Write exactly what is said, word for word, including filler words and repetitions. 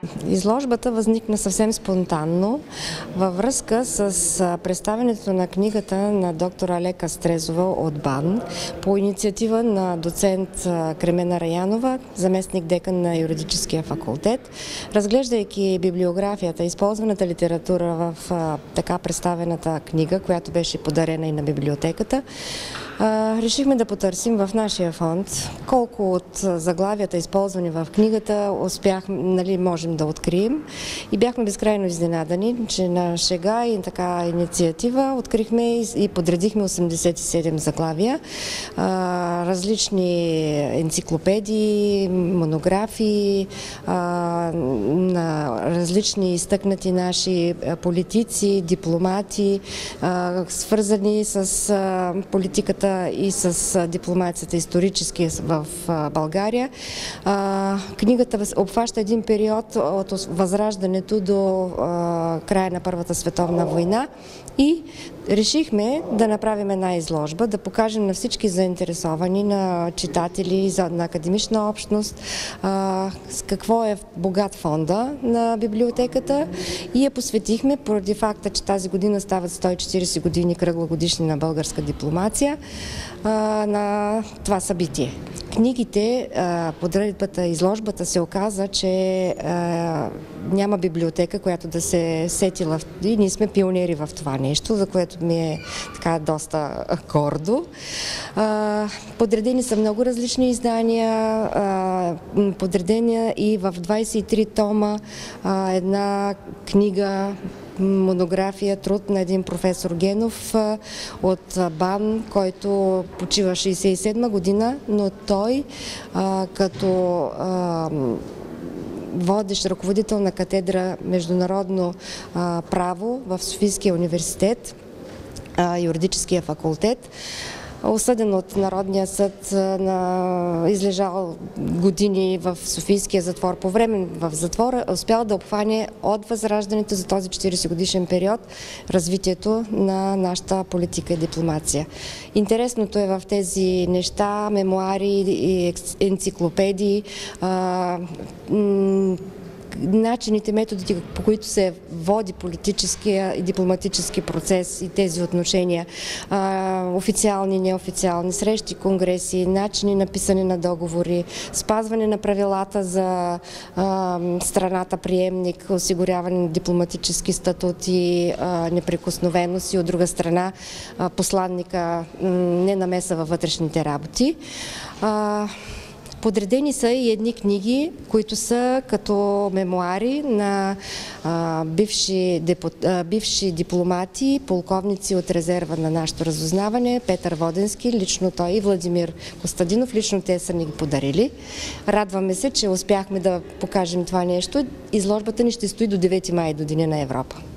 Изложбата възникна съвсем спонтанно във връзка с представянето на книгата на доктор Алека Стрезова от БАН по инициатива на доцент Кремена Раянова, заместник декан на юридическия факултет. Разглеждайки библиографията, използваната литература в така представената книга, която беше подарена и на библиотеката, решихме да потърсим в нашия фонд колко от заглавията, използвани в книгата, успяхме, нали, можем да открием. И бяхме безкрайно изненадани, че на шега и така инициатива открихме и подредихме осемдесет и седем заглавия. Различни енциклопедии, монографии на различни изтъкнати наши политици, дипломати, свързани с политиката и с дипломацията исторически в България. Книгата обхваща един период от възраждането до края на Първата световна война и решихме да направим една изложба, да покажем на всички заинтересовани, на читатели, на академична общност, с какво е богат фонда на библиотеката и я посветихме поради факта, че тази година стават сто и четиридесет години кръгла годишни на българска дипломация на това събитие. Книгите, подредбата, изложбата се оказа, че няма библиотека, която да се сетила и ние сме пионери в това нещо, за което ми е така доста гордо. Подредени са много различни издания, подредени и в двадесет и три тома една книга, монография, труд на един професор Генов от БАН, който почива шейсет и седма година, но той а, като а, водещ ръководител на катедра Международно а, право в Софийския университет, а, юридическия факултет, осъден от Народния съд, на излежал години в Софийския затвор. По време в затвора успял да обхване от възраждането за този четиридесет годишен период развитието на нашата политика и дипломация. Интересното е в тези неща, мемуари и енциклопедии, начините, методите, по които се води политическия и дипломатически процес и тези отношения, а, официални, неофициални, срещи, конгреси, начини на писане на договори, спазване на правилата за а, страната приемник, осигуряване на дипломатически статут и а, неприкосновеност и от друга страна а, посланника не намеса във вътрешните работи. А, Подредени са и едни книги, които са като мемуари на а, бивши, депут, а, бивши дипломати, полковници от резерва на нашето разузнаване, Петър Воденски, лично той и Владимир Костадинов, лично те са ни ги подарили. Радваме се, че успяхме да покажем това нещо. Изложбата ни ще стои до девети май, до Деня на Европа.